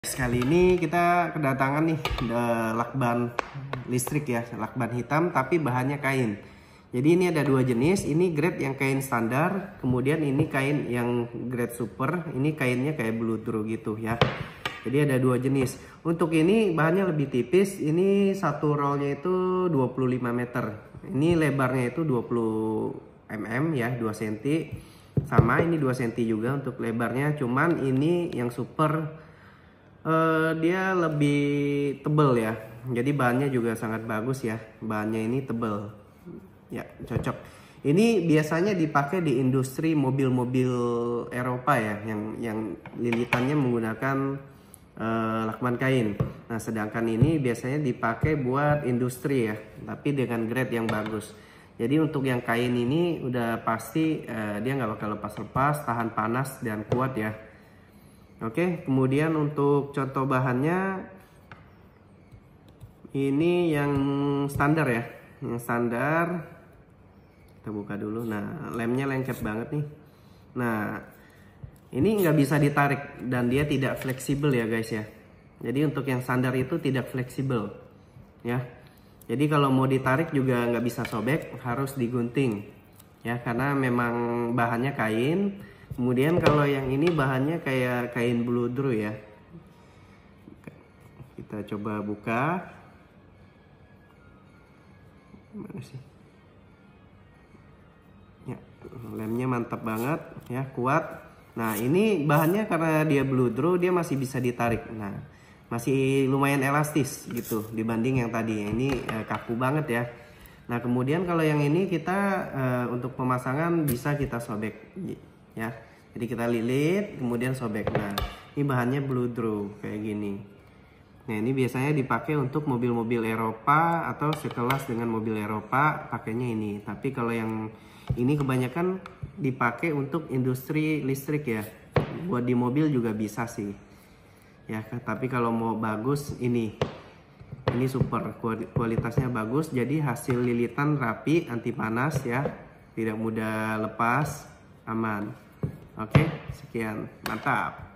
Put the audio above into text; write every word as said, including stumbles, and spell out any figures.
Kali ini kita kedatangan nih lakban listrik ya, lakban hitam tapi bahannya kain. Jadi ini ada dua jenis, ini grade yang kain standar, kemudian ini kain yang grade super, ini kainnya kayak bludru gitu ya. Jadi ada dua jenis. Untuk ini bahannya lebih tipis, ini satu rollnya itu dua puluh lima meter. Ini lebarnya itu dua puluh milimeter ya, dua sentimeter. Sama ini dua sentimeter juga untuk lebarnya, cuman ini yang super Uh, dia lebih tebel ya, jadi bahannya juga sangat bagus ya, bahannya ini tebel ya, cocok. Ini biasanya dipakai di industri mobil-mobil Eropa ya, yang yang lilitannya menggunakan uh, lakban kain. Nah sedangkan ini biasanya dipakai buat industri ya, tapi dengan grade yang bagus. Jadi untuk yang kain ini udah pasti uh, dia nggak bakal lepas-lepas, tahan panas dan kuat ya. Oke, kemudian untuk contoh bahannya ini yang standar ya, yang standar kita buka dulu. Nah, lemnya lengket banget nih. Nah, ini nggak bisa ditarik dan dia tidak fleksibel ya guys ya. Jadi untuk yang standar itu tidak fleksibel ya. Jadi kalau mau ditarik juga nggak bisa sobek, harus digunting ya, karena memang bahannya kain. Kemudian kalau yang ini bahannya kayak kain bludru ya. Kita coba buka. Mana sih? Ya, lemnya mantap banget ya, kuat. Nah, ini bahannya karena dia bludru, dia masih bisa ditarik. Nah, masih lumayan elastis gitu dibanding yang tadi. Ini eh, kaku banget ya. Nah, kemudian kalau yang ini kita eh, untuk pemasangan bisa kita sobek ya, jadi kita lilit kemudian sobek. Nah ini bahannya bludru kayak gini. Nah ini biasanya dipakai untuk mobil-mobil Eropa atau sekelas dengan mobil Eropa pakainya ini. Tapi kalau yang ini kebanyakan dipakai untuk industri listrik ya, buat di mobil juga bisa sih ya. Tapi kalau mau bagus ini ini super, kualitasnya bagus, jadi hasil lilitan rapi, anti panas ya, tidak mudah lepas, aman. Oke, sekian, mantap.